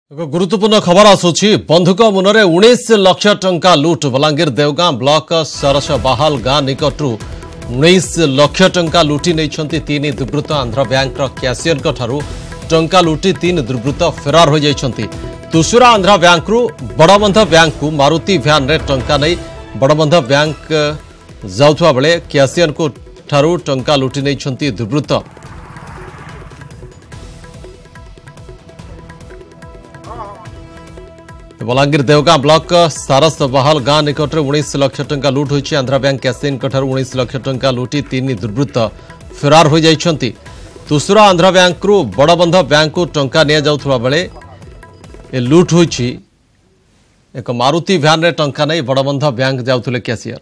एक गुरुत्वपूर्ण खबर आसुछि बंधुक मुनरे 19 लाख टंका लुट बलांगीर देवगां ब्लॉक सरस बाहाल गां निकटू 19 लाख टंका लुटी नहीं तीन दुर्वृत्त आंध्र बैंक कैशियर टंका लुटी तीन दुर्वृत्त फेरार हो जाइछन्ति। तुसुरा आंध्र बैंक रु बड़बंध बैंक को मारुति भ्यान रे टंका नहीं बड़बंध बैंक जाउथुवा बेले कैशियर को ठारू टंका लुटी नहीं दुर्वृत्त। बलांगीर देवगां ब्लॉक सारस बहाल गां निकट 19 लाख टंका लुट होइछि। आंध्र बैंक कैशियर 19 लाख टंका लुटी तीन दुर्वृत्त फेरार हो जाइछन्ति। तुसुरा आंध्र बैंक रु बड़बंध बैंक को टंका निया जाउथुवा बेले ए लुट होइछि। एक मारुति भ्यान रे टंका नहीं बड़बंध बैंक जाउथुले कैशियर।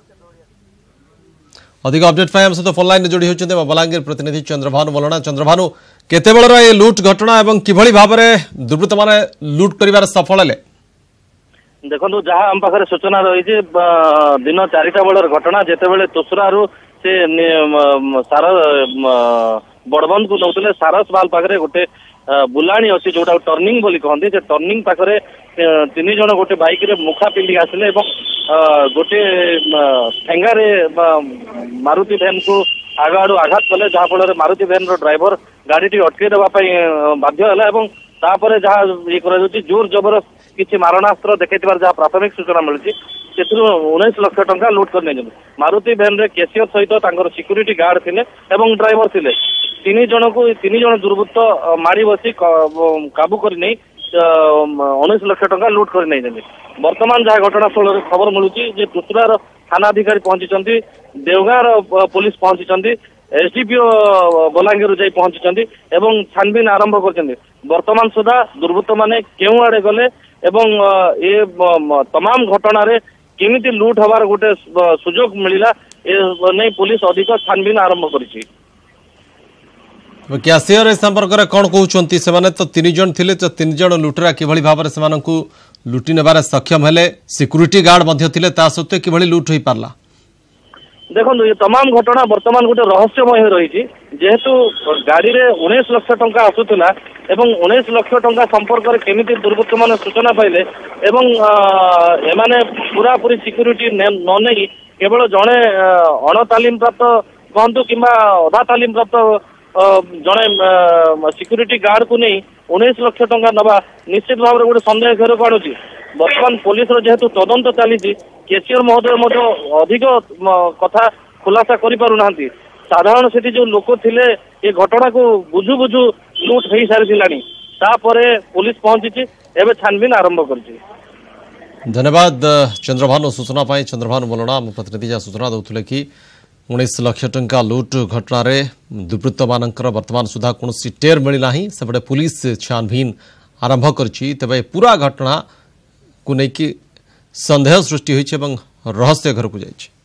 अधिक अपडेट पाई हम सहित फोन लाइन जोड़ी होइछन्ते बलांगीर प्रतिनिधि चंद्रभानु मलना। चंद्रभानु केते बेलर ए लुट घटना एवं किभଳି भाबरे दुर्वृत्त माने लुट करिवार सफल हेले? देखो जहाँ आम पाखे सूचना रही दिन 4टा बेलर घटना जिते तुसुरारू से सार बड़बंध को नौते सारस बाल पाखे गोटे बुलाणी अच्छी जोटा टर्निंग बोली कहते से टर्निंग पाखे 3 जन गोटे बाइक रे मुखा पिंधि आसिले गोटे ठेंगारे मारुति भैन को आग आड़ू आघात कले जहाँफल मारुति भैन ड्राइवर गाड़ी टी अटकई देवाई बाध्य है। तापर जहाँ ये जोर जबरदस्त किसी मारणास्त्र देखा जहाँ प्राथमिक सूचना मिली से 19 लाख टंका लुट कर नहीं। मारुति भैन रे कैशियर सहित सिक्यूरीटी गार्ड थे और ड्राइवर थे 3 जन दुर्वृत्त मारी बसी काबू कर 19 लाख टंका लुट कर नहीं। वर्तमान जहाँ घटनास्थल खबर मिलूँ तुसुरार थानाधिकारी पहुंची देवगां पुलिस पहुंची एसडीपीओ बलांगीर जाई पहुंची एवं छानबीन आरंभ कर वर्तमान सुधा दुर्वृत्त माने केउ आड़े गले एवं ये तमाम घटना रे केमिति लूट हबार गोटे सुजोग मिलिला नहीं पुलिस अधिक छानबीन आरंभ करिछि। कैशियर संपर्क में कौन कहते से तो 3 जन थिले तो 3 जन लुटेरा किभଳି भाबरे सेमानंकु लुटी नेबार सक्षम हेले सिक्यूरीटी गार्ड मध्य थिले ता सत्वे किभଳି लुट होई पारला? देखो ये तमाम घटना वर्तमान गोटे रहस्यमय रही जेहेतु गाड़ी रे 19 लाख टंका आसुला एवं 19 लाख टंका संपर्क में केमिति दुर्वृत्त माने सूचना पाइले एवं एमाने पूरा पूरी सिक्यूरीटी न नहीं केवल जड़े अणतालीम प्राप्त कहतु कि अधा तालीम प्राप्त जड़े सिक्यूरीटी गार्ड को नहीं 19 लाख टंका नवा निश्चित भाव में गोटे सन्देह घेर को आणुची। वर्तमान पुलिस जेहेतु तदंत चली कैशियर महोदय अधिक कथा खुलासा करिपारुना साधारण से जो लोक थिले ये घटना को बुझु बुझु लुट हो सारी पुलिस पहुंची एवं छानबीन आरंभ कर। धन्यवाद चंद्रभानु सूचना पाई। चंद्रभानु मलना प्रतिनिधि सूचना दौले कि 19 लाख टंका लुट घटना रे दुर्वृत्त मानकर वर्तमान सुधा कौन टेर मिलना सेपटे पुलिस छानबीन आरंभ करछि। तेबे पूरा घटना को लेकिन संदेह सृष्टि होइछि एवं रहस्य घर को जाइछि।